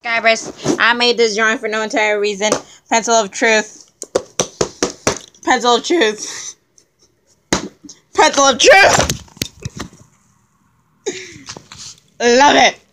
Guybrush, I made this drawing for no entire reason. Pencil of truth. Pencil of truth. Pencil of truth! Love it!